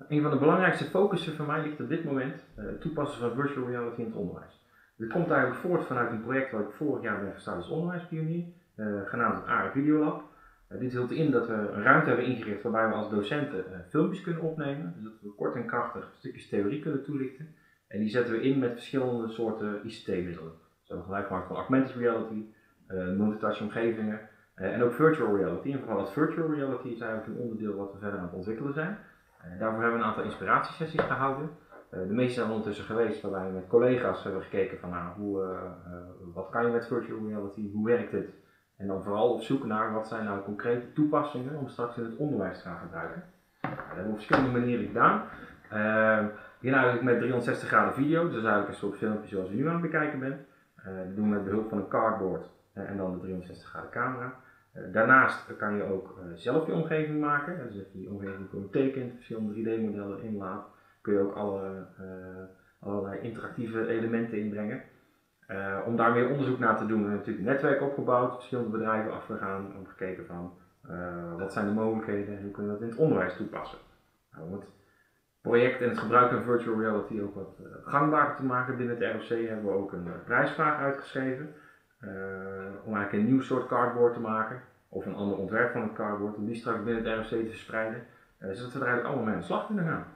Een van de belangrijkste focussen van mij ligt op dit moment het toepassen van virtual reality in het onderwijs. Dit komt eigenlijk voort vanuit een project wat ik vorig jaar ben gestart als onderwijspionier, genaamd het AR Videolab. Dit hield in dat we een ruimte hebben ingericht waarbij we als docenten filmpjes kunnen opnemen, dus dat we kort en krachtig stukjes theorie kunnen toelichten. En die zetten we in met verschillende soorten ICT-middelen. Zo gebruik maken van augmented reality, multitouch omgevingen en ook virtual reality. En vooral het virtual reality is eigenlijk een onderdeel wat we verder aan het ontwikkelen zijn. Daarvoor hebben we een aantal inspiratiesessies gehouden. De meeste zijn ondertussen geweest waarbij we met collega's hebben gekeken van wat kan je met virtual reality, hoe werkt het? En dan vooral op zoek naar wat zijn nou concrete toepassingen om straks in het onderwijs te gaan gebruiken. Dat hebben we op verschillende manieren gedaan. We beginnen eigenlijk met 360 graden video, dus dat is eigenlijk een soort filmpje zoals u nu aan het bekijken bent. Dat doen we met behulp van een cardboard en dan de 360 graden camera. Daarnaast kan je ook zelf je omgeving maken, dus dat je die omgeving gewoon tekent, verschillende 3D-modellen inlaat, kun je ook allerlei interactieve elementen inbrengen. Om daar meer onderzoek naar te doen, hebben we natuurlijk een netwerk opgebouwd, verschillende bedrijven afgegaan, om gekeken van wat zijn de mogelijkheden en hoe kunnen we dat in het onderwijs toepassen. Om het project en het gebruik van virtual reality ook wat gangbaarder te maken binnen het ROC hebben we ook een prijsvraag uitgeschreven. Om eigenlijk een nieuw soort cardboard te maken, of een ander ontwerp van het cardboard, om die straks binnen het ROC te verspreiden, zodat we er eigenlijk allemaal mee aan de slag kunnen gaan.